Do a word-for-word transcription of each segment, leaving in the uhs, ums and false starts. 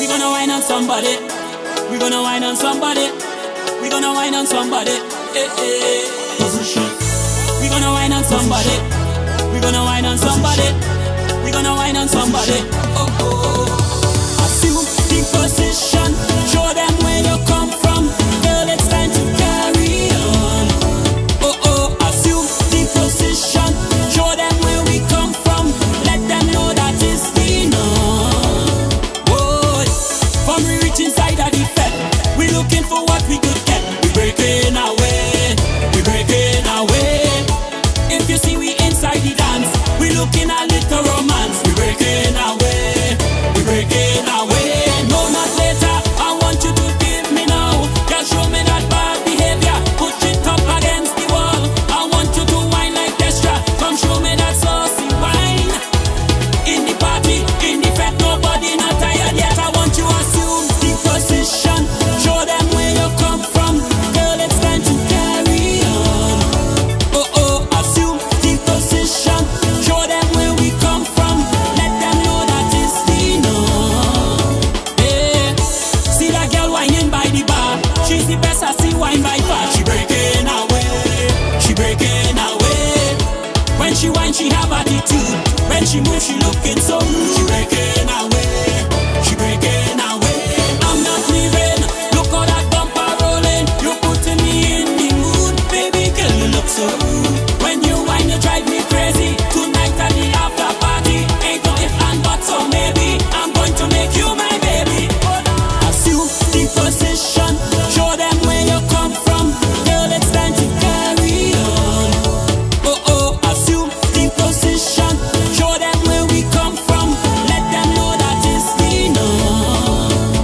We gonna wine on somebody. We gonna wine on somebody. We gonna wine on somebody. Eh, eh. Position. We gonna wine on somebody. We gonna wine on somebody. We gonna wine on somebody. Oh oh oh. Assume the position. Show them where you come from. Girl, it's time to carry on. Oh oh. Assume the position. Show them where we come from. Let them know that it's the norm. Boy, from we reach inside of the fed, we looking for what we could get. We breaking away. We breaking away. If you see we inside the dance, we looking at little romance. We breaking away. We breaking away. No, not later. I want you to give me now. Just show me that bad behavior. Put it up against the wall. I want you to whine like Destra. Come show me that saucy wine. In the party, in the fete, nobody not tired yet. I want you to assume the position. Show them where you come from. Girl, it's time to carry on. Oh oh, assume the position. Show them where we come from. Let them know that it's the norm. Yeah. See that girl whining by the bar. She's the best I see wine by far. She breaking away. She breaking away. When she whine, she have attitude. When she move, she looking so rude. She breaking away. She breaking away. I'm not leaving. Look how that bumper rolling. You're putting me in the mood. Baby girl, you look so rude. When you whine, you drive me crazy. Tonight at the after party. Ain't no if and but, so maybe I'm going to make you my baby. Assume the position. Show them where you come from. Girl, it's time to carry on. Oh oh, assume the position. Show them where we come from. Let them know that it's the norm.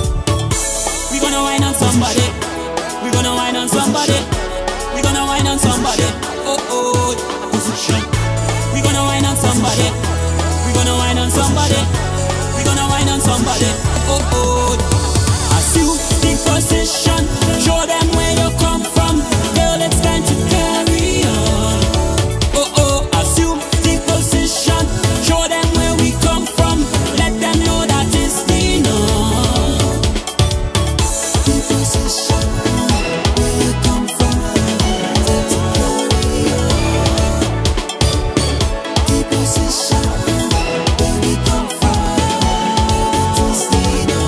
We gonna wine on somebody. We gonna wine on somebody. We gonna wine on somebody. Oh oh, position. We gonna wine on somebody. We gonna wine on somebody. We gonna wine on somebody. Oh oh, assume the position. Show them where you come from. Girl, it's time to carry on. Oh oh, assume the position. Show them where we come from. Let them know that it's the norm. The position, where you come from. Let it carry on. The position, where we come from. It's the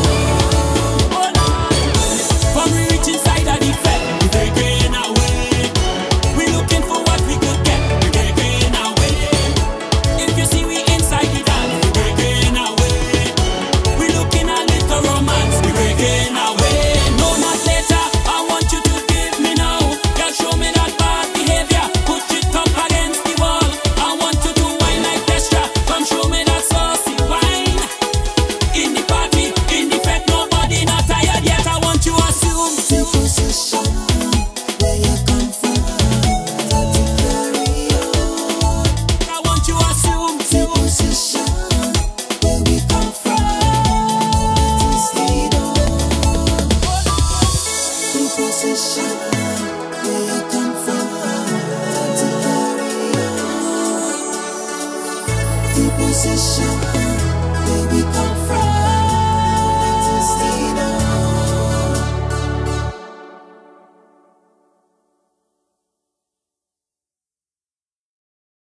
norm. From we reach inside of the fed, we breaking away. We looking for what we could get. We breaking away. If you see we inside the dance, we breaking away. We looking at little romance. We breaking away. No, not later. I want you to give me now. Just show me that bad behavior. Put it up against the wall. I want you to whine like Destra. Come show me that saucy wine. In the party, in the fete, nobody not tired yet. I want you to assume the position where you come from. Let it carry on. I want you to assume the position where we come from. It's the norm. The position where you come from. Let it carry on. The position where we come from.